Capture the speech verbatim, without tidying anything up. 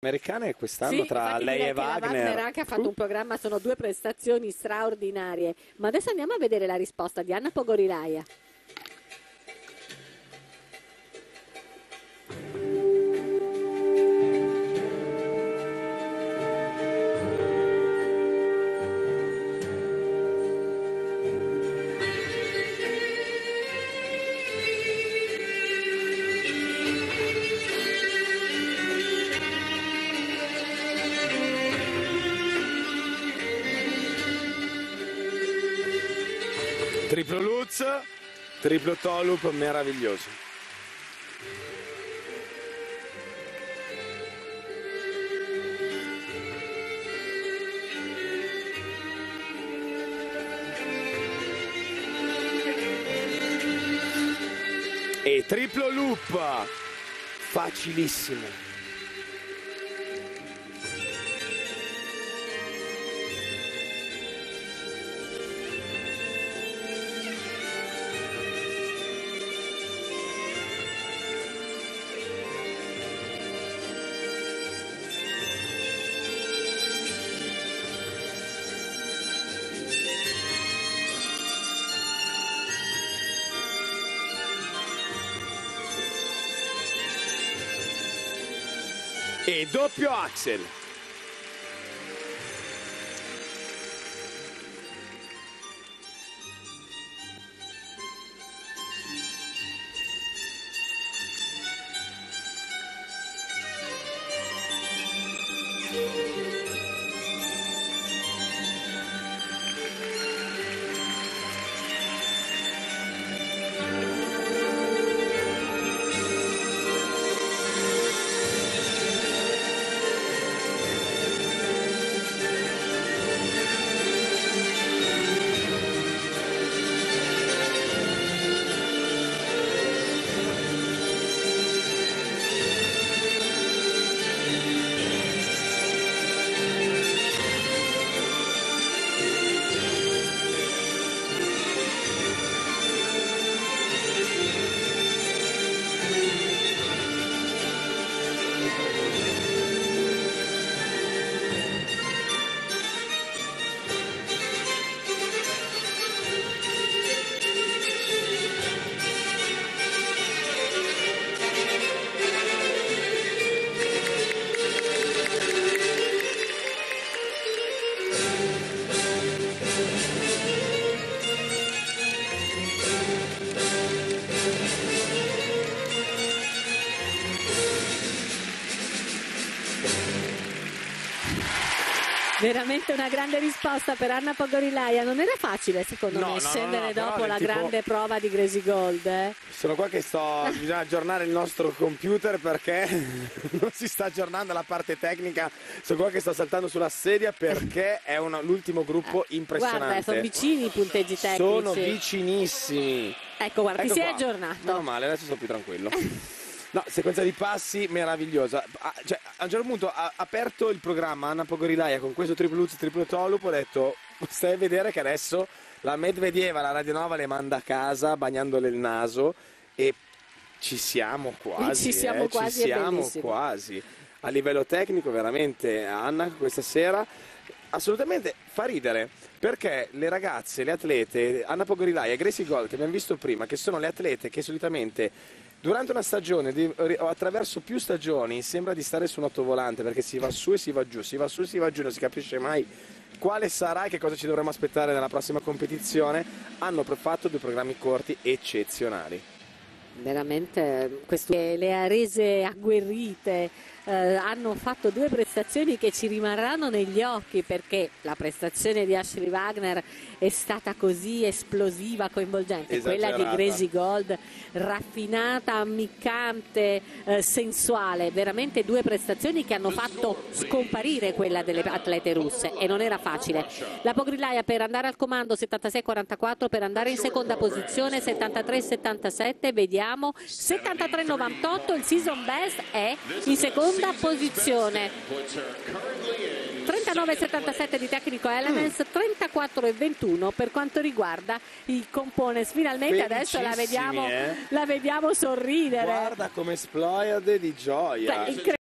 Americane quest'anno Sì, tra lei e Wagner. Wagner anche ha fatto un programma, sono due prestazioni straordinarie. Ma adesso andiamo a vedere la risposta di Anna Pogorilaia. Triplo Lutz, triplo Tolup, meraviglioso. E triplo loop, facilissimo. E doppio Axel. Veramente una grande risposta per Anna Pogorilaia. Non era facile secondo No, me no, scendere no, no, dopo però la tipo- grande prova di Gracie Gold. Eh? Sono qua che sto, bisogna aggiornare il nostro computer perché non si sta aggiornando la parte tecnica. Sono qua che sto saltando sulla sedia perché è una- l'ultimo gruppo impressionante. Guarda, sono vicini i punteggi tecnici. Sono vicinissimi. Ecco, guarda, Ecco ti sei qua. aggiornato. Meno male, adesso sono più tranquillo. No, sequenza di passi meravigliosa. Ah, cioè, a un certo punto ha aperto il programma Anna Pogorilaia con questo triplo Lutz, triplo Tolup, ho detto stai a vedere che adesso la Medvedeva, la Radionova le manda a casa bagnandole il naso e ci siamo quasi. Ci siamo eh, quasi, ci è siamo bellissimo. quasi. A livello tecnico veramente Anna questa sera assolutamente fa ridere perché le ragazze, le atlete, Anna Pogorilaia e Gracie Gold che abbiamo visto prima, che sono le atlete che solitamente durante una stagione di- o attraverso più stagioni sembra di stare su un ottovolante perché si va su e si va giù, si va su e si va giù, non si capisce mai quale sarà e che cosa ci dovremo aspettare nella prossima competizione. Hanno fatto due programmi corti eccezionali. Veramente queste, le ha rese agguerrite, eh, hanno fatto due prestazioni che ci rimarranno negli occhi perché la prestazione di Ashley Wagner è stata così esplosiva, coinvolgente, quella di Esagerata. Gracie Gold raffinata, ammiccante, eh, sensuale, veramente due prestazioni che hanno fatto scomparire quella delle atlete russe e non era facile. La Pogorilaia per andare al comando settantasei quarantaquattro, per andare in seconda posizione settantatré settantasette, vediamo settantatré novantotto, il season best è in seconda posizione. trentanove settantasette di Technical Elements, trentaquattro e ventuno per quanto riguarda i components. Finalmente adesso la vediamo, eh? la vediamo sorridere. Guarda come esplode di gioia. Cioè, incredibile.